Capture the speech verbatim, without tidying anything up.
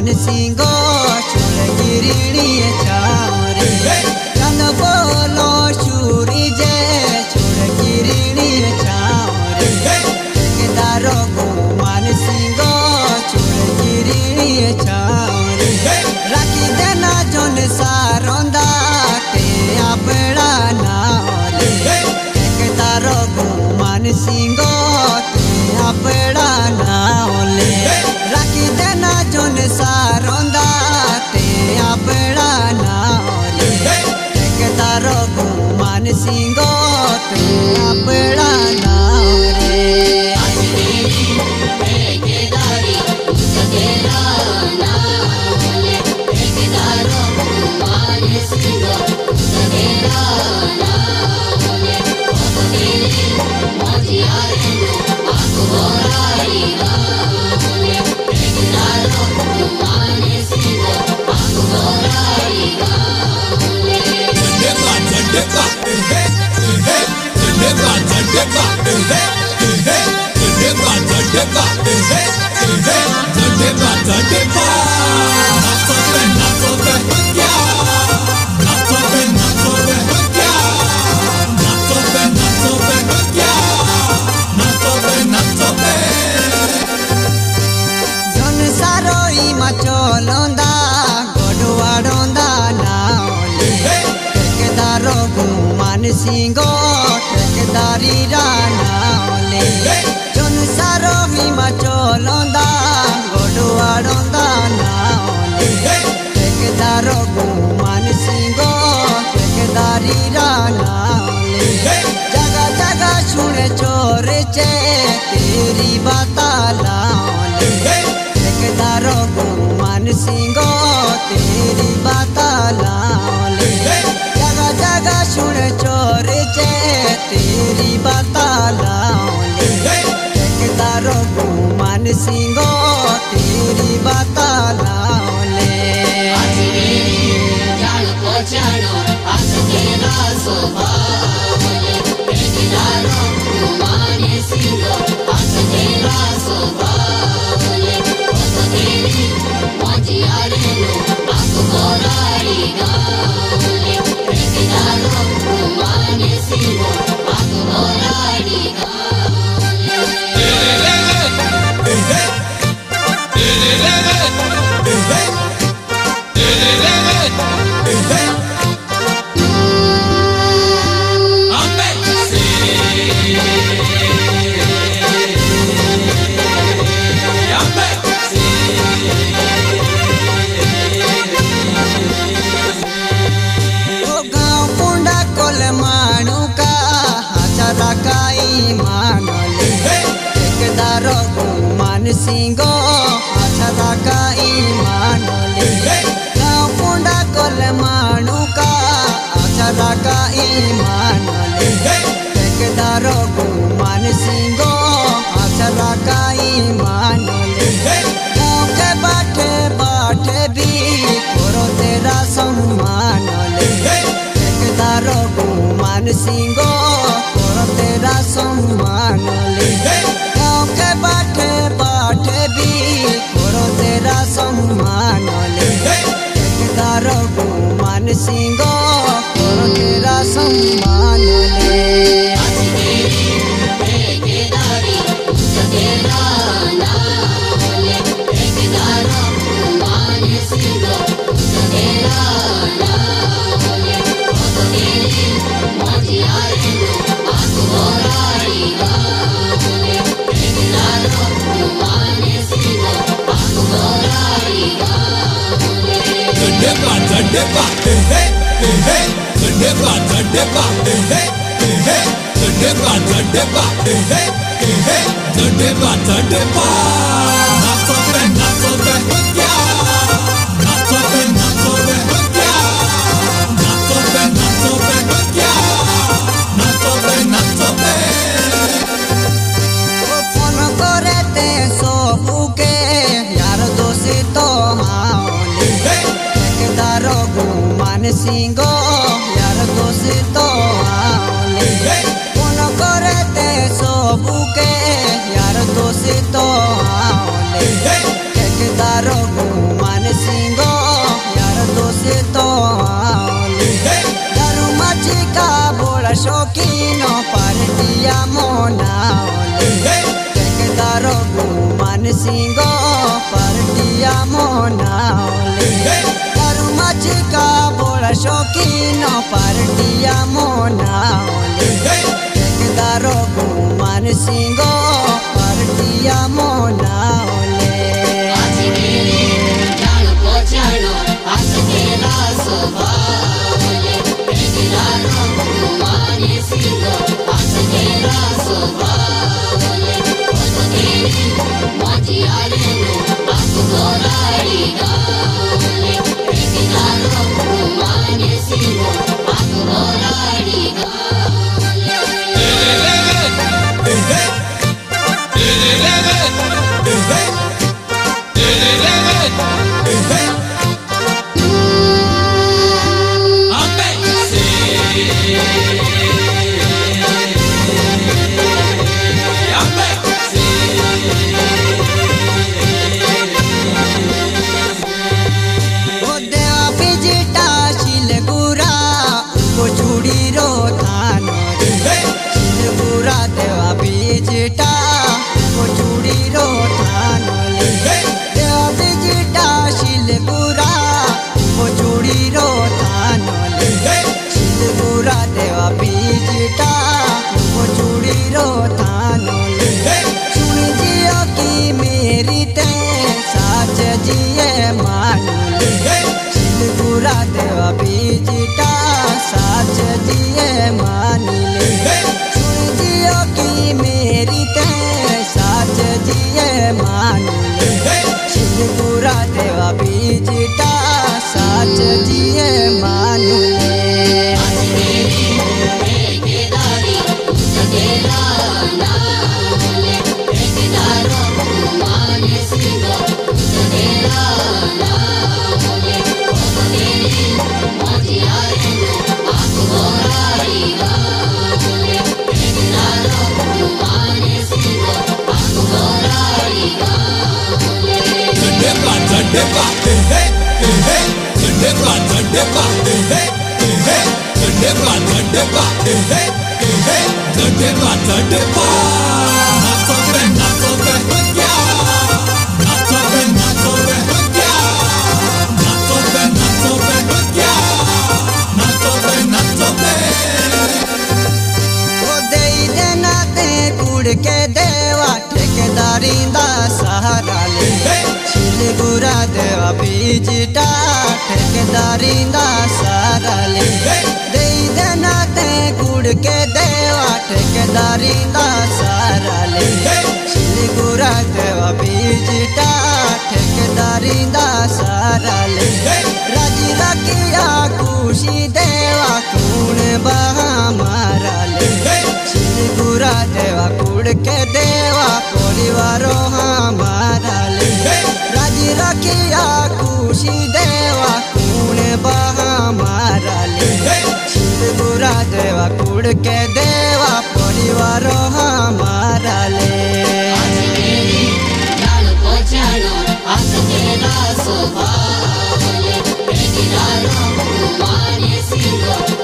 मान सिंगो छोड़ गिरिणी छावरे चंद बोलो चूरी जे छोड़ गिरिणी छावरे ठेकेदारो मान सिंगो छोड़ गिरिणी छावरे राखी देना जोन सारोंदा ते आपड़ा नाले ठेकेदारो मान सिंगो ते आपड़ा नाले राखी देना जोन सारोंदा ते आपड़ा नाले ठेकेदारो मान सिंगो ते आपड़ा नाले चलोंदा गोडवाड़ोंदा नाले ठेकेदारो मान सिंगो ठेकेदारी नाले जोन सारो हिमा चलोंदा गोडवाड़ोंदा नाले ठेकेदारो मान सिंगो ठेकेदारी नाले जगह जगह सुने चोरे चे तेरी बाता लाले ठेकेदारो मान सिंगो तेरी बाता लाले जगह जगह सुन चोर चे तेरी बाता लाले ठेकेदारो मान सिंगो तेरी बाता लाले ठेकेदारो मान सिंगो अच्छा का ईमानले गाँव पुंडा कोल मानू का अच्छा का ईमानले ठेकेदारो मान सिंगो अच्छा का ईमानले गाँव के बाटे बाटे भी करो तेरा सम्मानले ठेकेदारो मान सिंगो करो तेरा सम्मानले के बाटे बाटे भी करो तेरा सम्मान ले ठेकेदारो मान सिंगो करो तेरा सम्मान ले सिंगो यार दोस्त आओले कौन करे ते सबके यार दोस्त मान सिंगो पार्टिया मोनाओले दारू मची का बोला शौकीन पार्टिया मोनाओले ठेकेदारो मान सिंगो पार्टिया मोनाओले आज मेरे जान पहचानो आज मेरा स्वभावले ठेकेदारो मान सिंगो आज मेरा स्वभावले तो तेरी मजी आले आपको गोराड़ी गावले ठेकेदारो मान सिंगो आपको गोराड़ी बीजटा वो चूड़ी रो थानोले देवा बीजटा शिलगुरा वो चूड़ी रो थानोले शिलगुरा देवा बीजटा वो चूड़ी रो थानोले सुन जियो की मेरी ते साच जिए मानोले शिलगुरा देवा बीजटा साच जिए मानिले मेरी ते साच जिए मानले शिलगुरा देवा बीजटा साच जिए मानले आज मेरी ठेकेदारी तुझेला नामले ठेकेदारो मान सिंगो तुझेला नामले तो तेरी मजी आले आपको गोराड़ी गावले ठेकेदारो मान सिंगो आपको गोराड़ी गावले झंडेपा झंडेपा हे हे झंडेपा झंडेपा हे हे झंडेपा झंडेपा हे हे झंडेपा झंडेपा नाचो बे नाचो बे बंग्या नाचो बे नाचो बे बंग्या नाचो बे नाचो बे बंग्या नाचो बे नाचो बे ओ देई देना ते कुड़ के देवा ठेकेदारी दा सहारा ले शिलगुरा देवा बीजटा ठेकेदारी दा सहारा ले देई देना ते कुड़ के देवा ठेकेदारी दा सहारा ले शिलगुरा देवा बीजटा ठेकेदारी दा सहारा ले राजी रखिया खुशी देवा कूण बहा मारा ले शिलगुरा देवा कुड़ के देवा परिवारो हमारा ले राजी रखिया खुशी देवा कूण बहा मारा ले शिलगुरा देवा कुड़ के देवा परिवारो हमारा ले आज मेरी जान पहचानो आज मेरा स्वभावले ठेकेदारो मान सिंगो